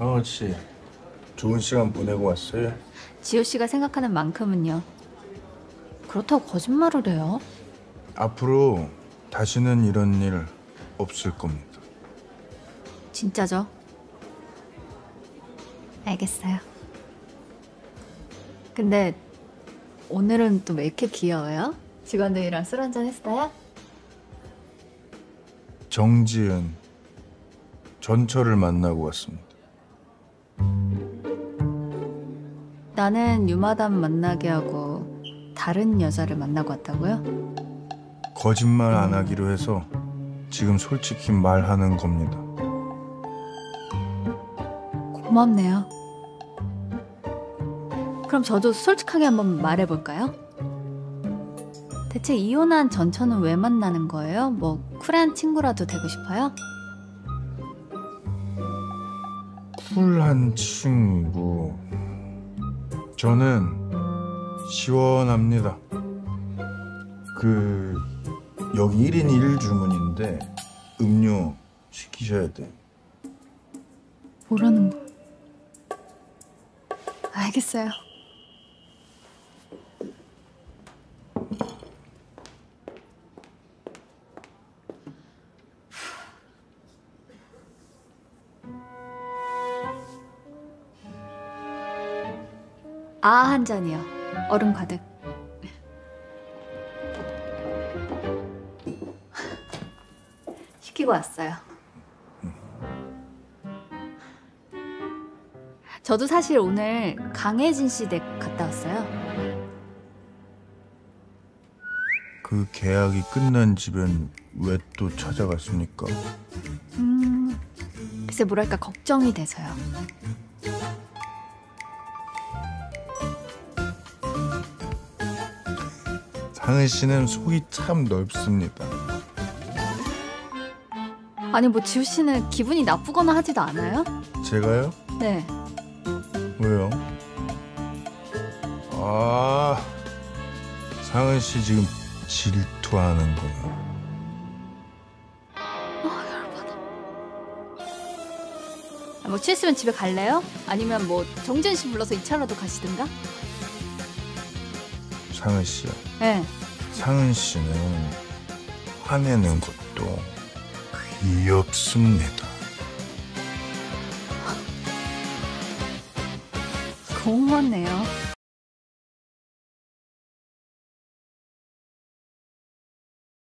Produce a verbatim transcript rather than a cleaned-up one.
상원 씨, 좋은 시간 보내고 왔어요? 지호 씨가 생각하는 만큼은요. 그렇다고 거짓말을 해요. 앞으로 다시는 이런 일 없을 겁니다. 진짜죠? 알겠어요. 근데 오늘은 또 왜 이렇게 귀여워요? 직원들이랑 술 한잔 했어요? 정지은, 전철을 만나고 왔습니다. 나는 유마담 만나게 하고 다른 여자를 만나고 왔다고요? 거짓말 안 하기로 해서 지금 솔직히 말하는 겁니다. 고맙네요. 그럼 저도 솔직하게 한번 말해볼까요? 대체 이혼한 전처는 왜 만나는 거예요? 뭐 쿨한 친구라도 되고 싶어요? 쿨한 친구. 저는 시원합니다. 그 여기 일 인 일 주문인데 음료 시키셔야 돼. 뭐라는 거야? 알겠어요. 아, 한 잔이요. 얼음 가득. 시키고 왔어요. 저도 사실 오늘 강혜진 씨 댁 갔다 왔어요. 그 계약이 끝난 집엔 왜 또 찾아갔습니까? 음, 글쎄 뭐랄까 걱정이 돼서요. 상은 씨는 속이 참 넓습니다. 아니 뭐 지우 씨는 기분이 나쁘거나 하지도 않아요? 제가요? 네. 왜요? 아, 상은 씨 지금 질투하는 거야. 아, 열받아. 아, 뭐 취했으면 집에 갈래요? 아니면 뭐 정진 씨 불러서 이 차라도 가시든가? 상은 씨요. 네. 상은 씨는 화내는 것도 귀엽습니다. 고맙네요.